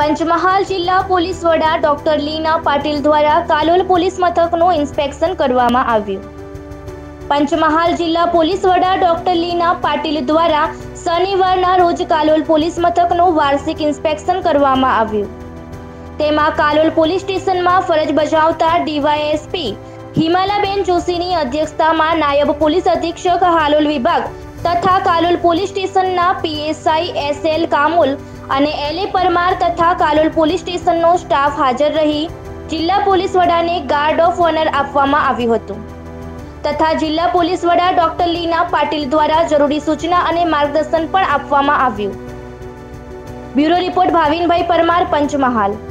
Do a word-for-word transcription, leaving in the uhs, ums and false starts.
પંચમહાલ જિલ્લા પોલીસ વડા ડોક્ટર લીના પાટીલ દ્વારા કાલોલ પોલીસ મથકનું ઇન્સ્પેક્શન કરવામાં આવ્યું। પંચમહાલ જિલ્લા પોલીસ વડા ડોક્ટર લીના પાટીલ દ્વારા શનિવારના રોજ કાલોલ પોલીસ મથકનું વાર્ષિક ઇન્સ્પેક્શન કરવામાં આવ્યું। તેમાં કાલોલ પોલીસ સ્ટેશનમાં ફરજ બજાવતા ડીવાયએસપી હિમાલાબેન જોશીની અધ્યક્ષતામાં નાયબ પોલીસ અધિક્ષક હાલોલ વિભાગ તથા કાલોલ પોલીસ સ્ટેશનના પીએસઆઈ એસએલ કામોલ અને એલએ પરમાર તથા કાલોલ પોલીસ સ્ટેશનનો સ્ટાફ હાજર રહી જિલ્લા પોલીસ વડાને ગાર્ડ ઓફ ઓનર આપવામાં આવ્યું હતું તથા જિલ્લા પોલીસ વડા ડોક્ટર લીના પાટીલ દ્વારા જરૂરી સૂચના અને માર્ગદર્શન પણ આપવામાં આવ્યું। Bureau report Bhavinbhai Parmar, Panchmahal.